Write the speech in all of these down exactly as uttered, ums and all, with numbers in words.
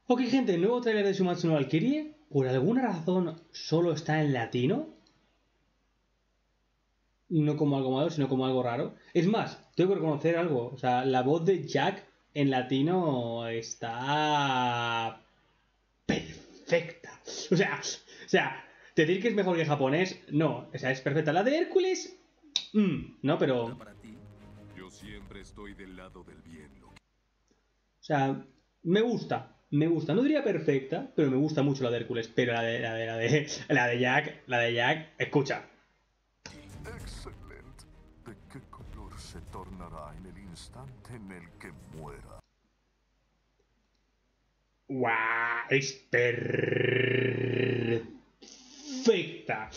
Ok, gente, el nuevo trailer de Shumatsu no Valkyrie, por alguna razón solo está en latino. No como algo malo, sino como algo raro. Es más, tengo que reconocer algo. O sea, la voz de Jack en latino está perfecta. O sea, o sea, decir que es mejor que japonés, no. O sea, es perfecta. La de Hércules, mmm, no, pero. Para ti, yo siempre estoy del lado del bien. O sea, me gusta. Me gusta, no diría perfecta, pero me gusta mucho la de Hércules. Pero la de la de la de, la de Jack, la de Jack, escucha. Excelente. ¿De qué color se tornará en el instante en el que muera? ¡Guau! Es perfecta.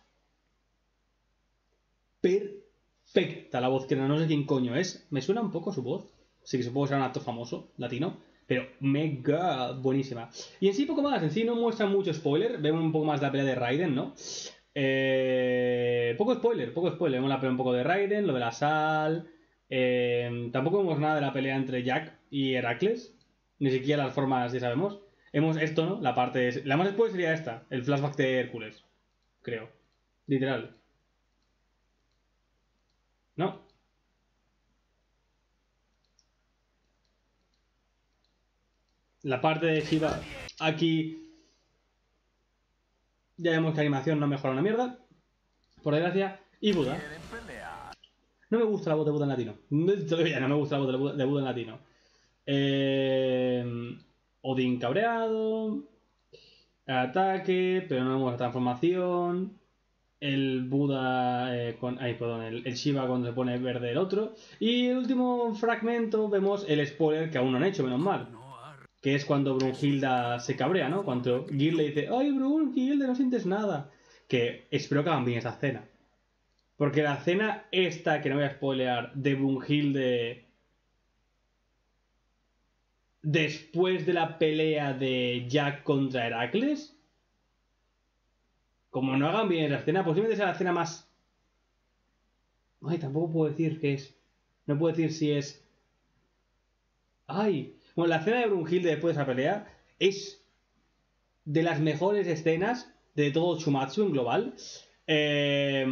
Perfecta la voz, que no sé quién coño es. Me suena un poco su voz. Sí que supongo que será un actor famoso, latino. Pero mega buenísima. Y en sí poco más, en sí no muestra mucho spoiler. Vemos un poco más la pelea de Raiden, ¿no? Eh, poco spoiler, poco spoiler. Vemos la pelea un poco de Raiden, lo de la sal. Eh, tampoco vemos nada de la pelea entre Jack y Heracles. Ni siquiera las formas ya sabemos. Hemos esto, ¿no? La parte... La más spoiler sería esta, el flashback de Hércules. Creo. Literal. ¿No? La parte de Shiva aquí ya vemos que la animación no mejora una mierda, por desgracia. Y Buda. No me gusta la voz de Buda en latino. Todavía no me gusta la voz de Buda, de Buda en latino. Eh, Odín cabreado. Ataque, pero no vemos la transformación. El Buda eh, con... Ay, perdón, el, el Shiva cuando se pone verde el otro. Y el último fragmento vemos el spoiler que aún no han hecho, menos mal. Que es cuando Brunhilda se cabrea, ¿no? Cuando Gil le dice, ¡ay, Brunhilde, no sientes nada! Que espero que hagan bien esa escena. Porque la escena esta, que no voy a spoilear, de Brunhilde después de la pelea de Jack contra Heracles, como no hagan bien esa escena, posiblemente sea la escena más... Ay, tampoco puedo decir que es... No puedo decir si es... Ay, bueno, la escena de Brunhilde después de esa pelea es de las mejores escenas de todo Shumatsu en global. Eh,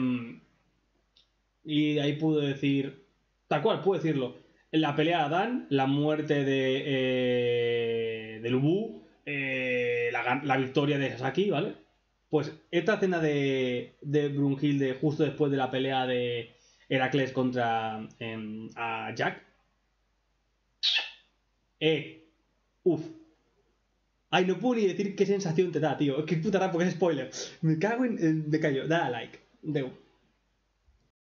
y ahí puedo decir, tal cual, puedo decirlo. La pelea de Adán, la muerte de, eh, de Lubu, eh, la, la victoria de Sasaki, ¿vale? Pues esta escena de, de Brunhilde justo después de la pelea de Heracles contra eh, a Jack. Eh, uff. Ay, no puedo ni decir qué sensación te da, tío. Es que puta rap porque es spoiler. Me cago en... en me callo. Dale a like. Deu.